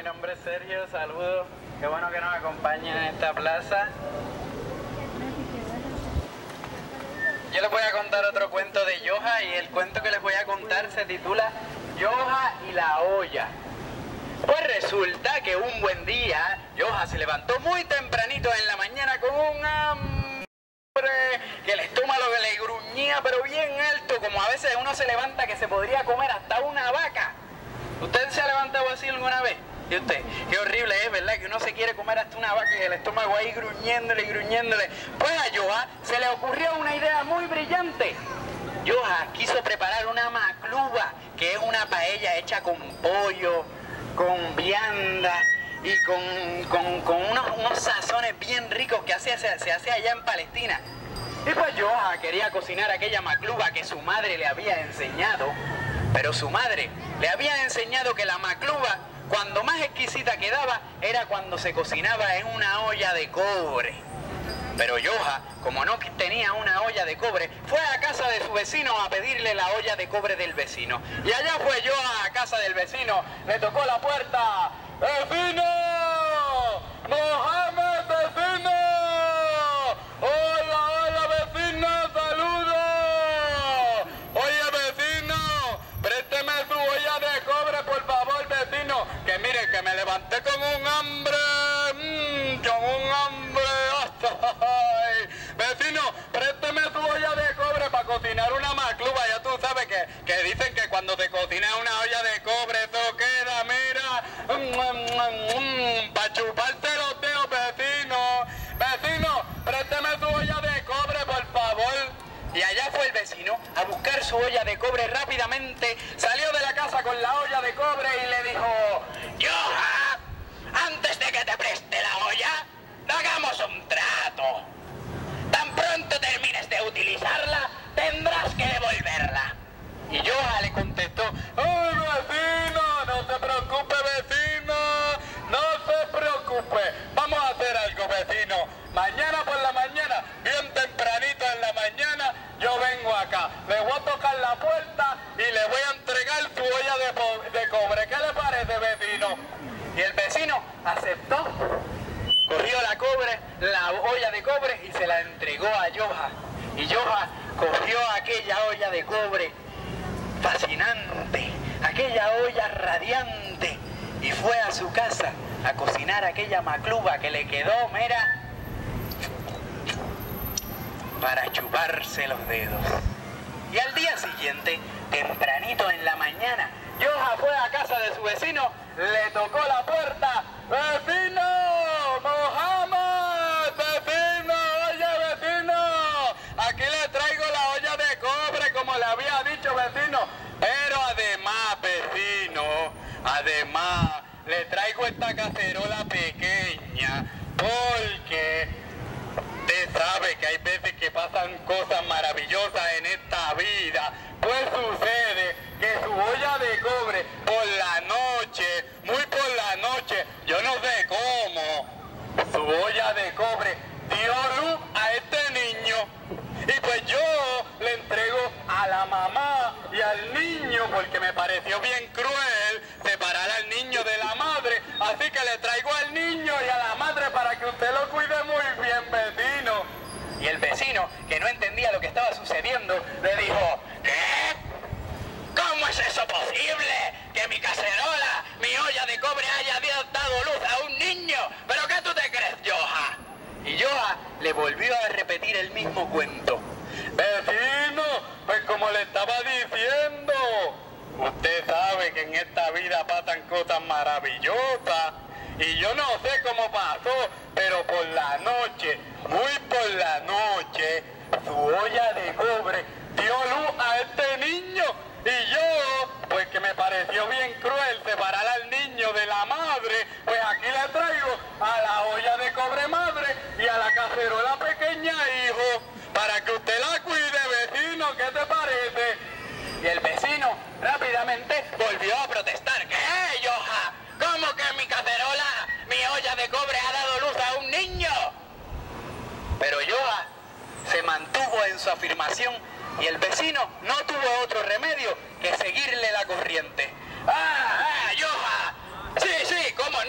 nombre es Sergio, saludos. Qué bueno que nos acompañen en esta plaza. Yo les voy a contar otro cuento de Yoja y el cuento que les voy a contar se titula Yoja y la olla. Pues resulta que un buen día Yoja se levantó muy tempranito en la mañana con un hambre que el estómago le gruñía pero bien alto, como a veces uno se levanta que se podría comer hasta una vaca. ¿Usted se ha levantado así alguna vez? ¿Y usted? Qué horrible es, ¿verdad? Que uno se quiere comer hasta una vaca y el estómago ahí gruñéndole y gruñéndole. Pues a Yoja se le ocurrió una idea muy brillante. Yoja quiso preparar una macluba, que es una paella hecha con pollo, con vianda y con unos sazones bien ricos que se hace allá en Palestina. Y pues Yoja quería cocinar aquella macluba que su madre le había enseñado, pero su madre le había enseñado que la macluba, cuando más exquisita quedaba, era cuando se cocinaba en una olla de cobre. Pero Yoja, como no tenía una olla de cobre, fue a casa de su vecino a pedirle la olla de cobre del vecino. Y allá fue Yoja a casa del vecino, le tocó la puerta. ¡Vecino! ¡Mohamed, vecino! ¡Hola, hola, vecino! ¡Saludos! Oye, vecino, présteme su olla de cobre, por favor, vecino. Que mire, que me levanté con un hambre. Con un hambre. Ay, vecino, présteme su olla de cobre para cocinar una macluba. Ya tú sabes que dicen que cuando te cocinas una olla de cobre, eso queda, mira, para chuparse los dedos, vecino. Vecino, présteme su olla de cobre, por favor. Y allá fue el vecino a buscar su olla de cobre rápidamente, salió de la casa con la olla de cobre y le dijo: Yoja, antes de que te preste la olla, hagamos un trato. Tan pronto termines de utilizarla, tendrás que devolverla. Y Yoja le contestó: ¡ay, vecino! No se preocupe, vecino. No se preocupe. Vamos a hacer algo, vecino. Mañana por la mañana, bien tempranito en la mañana, yo vengo acá. Le voy a tocar la puerta y le voy a entregar su olla de cobre. ¿Qué le parece, vecino? Y el vecino aceptó. Cogió la olla de cobre y se la entregó a Yoja. Y Yoja cogió aquella olla de cobre fascinante, aquella olla radiante, y fue a su casa a cocinar aquella macluba que le quedó, mira, para chuparse los dedos. Y al día siguiente, tempranito en la mañana, Yoja fue a casa de su vecino, le tocó la puerta. ¡Vecino! ¡Mohamed! ¡Vecino! ¡Oye, vecino! Aquí le traigo la olla de cobre, como le había dicho, vecino. Pero además, vecino, además, le traigo esta cacerola pequeña, porque usted sabe que hay veces que pasan cosas maravillosas en esta vida. Pues sucede que su olla de cobre por la noche, muy por la noche, yo no sé cómo, su olla de cobre dio luz a este niño. Y pues yo le entrego a la mamá y al niño, porque me pareció bien cruel separar al niño de la madre. Así que le traigo al niño y a la madre para que usted lo cuide muy bien, vecino. Y el vecino, que no entendía lo que estaba sucediendo, le dijo: ¿qué? ¿Cómo es eso posible? Que mi cacerola, mi olla de cobre haya dado luz a un niño. ¿Pero qué tú te crees, Yoja? Y Yoja le volvió a repetir el mismo cuento. Vecino, pues como le estaba diciendo, usted sabe que en esta vida pasan cosas maravillosas. Y yo no sé cómo pasó, pero por la noche, muy por la noche, su olla de cobre dio luz a este niño. Y yo, pues que me pareció bien cruel separar al niño de la madre, pues aquí le traigo a la olla de cobre madre y a la cacerola pequeña hijo, para que usted la cuide, vecino. ¿Qué te parece? Y el vecino rápidamente volvió a protestar. ¿Qué, Yoja? ¿Cómo que mi cacerola, mi olla de cobre ha dado luz a un niño? Pero Yoja se mantuvo en su afirmación y el vecino no tuvo otro remedio que seguirle la corriente. Yoja! Sí, cómo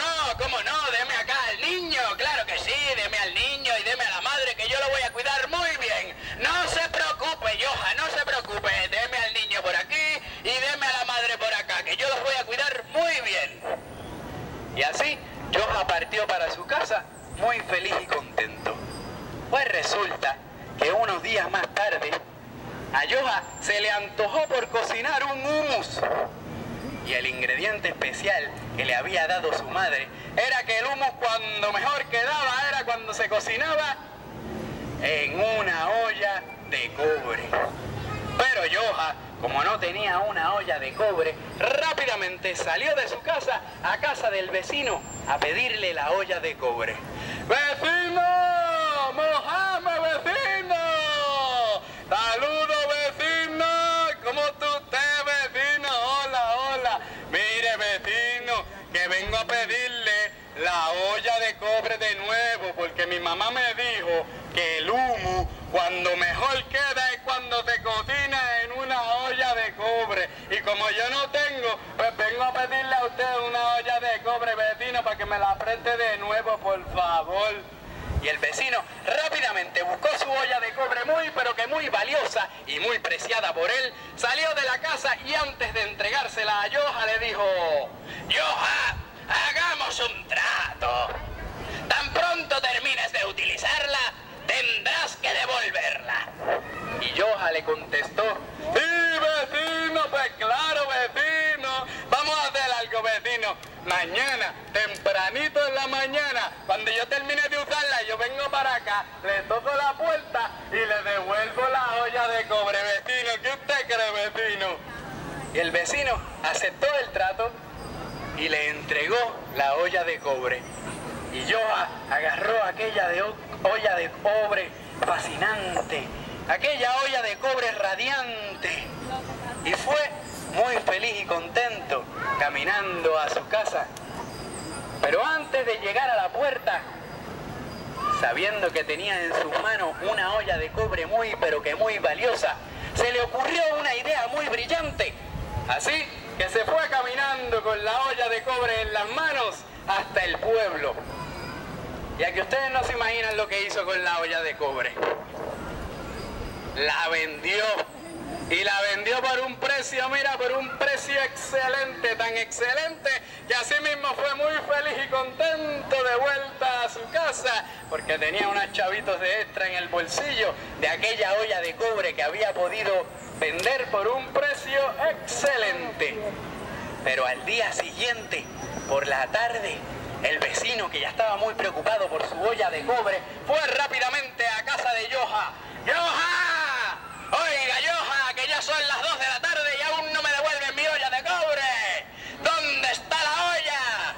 Y así Yoja partió para su casa muy feliz y contento. Pues resulta que unos días más tarde a Yoja se le antojó por cocinar un hummus. Y el ingrediente especial que le había dado su madre era que el hummus cuando mejor quedaba era cuando se cocinaba en una olla de cobre. Pero Yoja, como no tenía una olla de cobre, rápidamente salió de su casa a casa del vecino a pedirle la olla de cobre. ¡Vecino! ¡Mojame, vecino! ¡Saludos, vecino! ¿Cómo tú estás, vecino? Hola, hola. Mire, vecino, que vengo a pedirle la olla de cobre de nuevo, porque mi mamá me dijo que el hummus cuando mejor queda es cuando se cocina en una olla de cobre. Y como yo no tengo, pues vengo a pedirle a usted una olla de cobre, vecino, para que me la preste de nuevo, por favor. Y el vecino rápidamente buscó su olla de cobre pero que muy valiosa y muy preciada por él, salió de la casa y antes de entregársela a Yoja le dijo: Yoja, hagamos un trato. Tan pronto termines de utilizarla, tendrás que devolverla. Y Yoja le contestó: sí, vecino, pues claro, vecino. Vamos a hacer algo, vecino. Mañana, tempranito en la mañana, cuando yo termine de usarla, yo vengo para acá, le toco la puerta y le devuelvo la olla de cobre, vecino. ¿Qué usted cree, vecino? Y el vecino aceptó el trato y le entregó la olla de cobre. Y Yoja agarró aquella olla de cobre fascinante, aquella olla de cobre radiante, y fue muy feliz y contento caminando a su casa. Pero antes de llegar a la puerta, sabiendo que tenía en sus manos una olla de cobre pero que muy valiosa, se le ocurrió una idea muy brillante. Así que se fue caminando con la olla de cobre en las manos hasta el pueblo. Ya que ustedes no se imaginan lo que hizo con la olla de cobre. La vendió. Y la vendió por un precio, mira, por un precio excelente, tan excelente que así mismo fue muy feliz y contento de vuelta a su casa, porque tenía unos chavitos de extra en el bolsillo de aquella olla de cobre que había podido vender por un precio excelente. Pero al día siguiente, por la tarde, el vecino, que ya estaba muy preocupado por su olla de cobre, fue rápidamente a casa de Yoja. ¡Yoja! Oiga, Yoja, que ya son las 2 de la tarde y aún no me devuelven mi olla de cobre. ¿Dónde está la olla?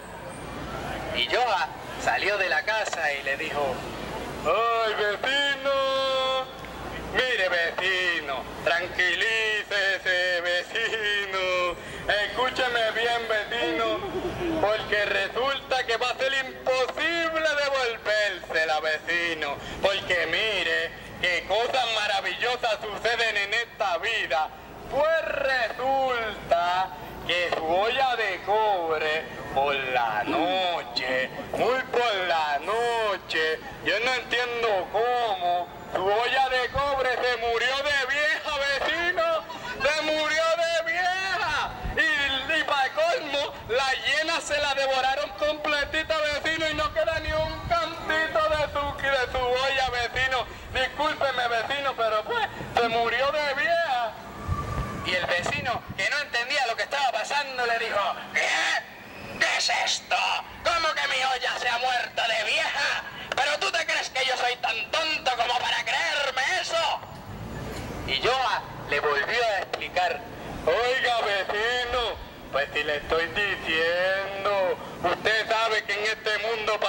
Y Yoja salió de la casa y le dijo: ¡ay, vecino! Mire, vecino, tranquilícese, vecino. Escúcheme bien, vecino, porque resulta que va a ser imposible devolvérsela, vecino. Porque mire, qué cosas maravillosas suceden en esta vida. Pues resulta que su olla de cobre, por la noche, muy por la noche, yo no entiendo cómo, su olla de cobre se murió de vieja, vecino, se murió de vieja. Y para colmo, las hienas se la devoraron completita, vecino, y no queda ni un cantito de su olla, vecino. Discúlpeme, vecino, pero pues se murió de vieja. Y el vecino, que no entendía lo que estaba pasando, le dijo: ¿qué? ¿Qué es esto? ¿Cómo que mi olla se ha muerto de vieja? ¿Pero tú te crees que yo soy tan tonto como para creerme eso? Y Yoja le volvió a explicar: oiga, vecino, pues si le estoy diciendo, usted sabe que en este mundo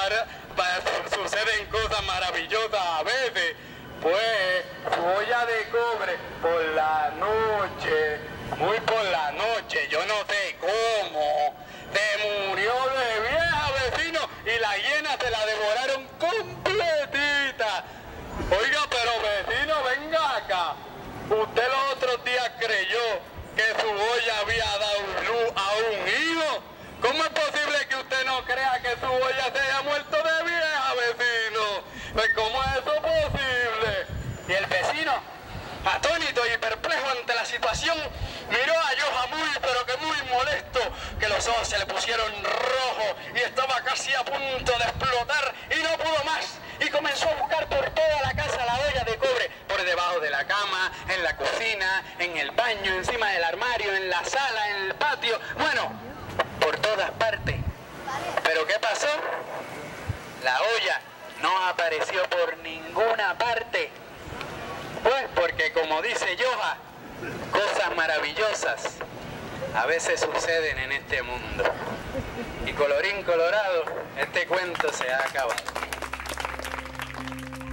suceden cosas maravillosas a veces. Pues su olla de cobre por la noche, muy por la noche, yo no sé cómo, se murió de vieja, vecino, y las hienas se la devoraron completita. Oiga, pero vecino, venga acá. Usted los otros días creyó que su olla había dado luz a un hijo. ¿Cómo es posible que usted no crea que su olla se haya muerto de vieja, vecino? Pues ¿cómo es eso posible? Y el vecino, atónito y perplejo ante la situación, miró a Yoja muy, pero que muy molesto, que los ojos se le pusieron rojos y estaba estaba casi a punto de explotar y no pudo más. Y comenzó a buscar por toda la casa la olla de cobre, por debajo de la cama, en la cocina, en el baño, encima del armario, en la sala, en el patio, bueno, por todas partes. ¿Pero qué pasó? La olla no apareció por ninguna parte. Pues porque, como dice Joha, cosas maravillosas a veces suceden en este mundo. Y colorín colorado, este cuento se ha acabado.